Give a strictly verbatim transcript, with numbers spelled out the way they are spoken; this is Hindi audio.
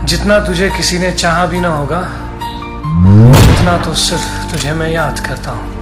जितना तुझे किसी ने चाहा भी ना होगा, उतना तो सिर्फ तुझे मैं याद करता हूँ।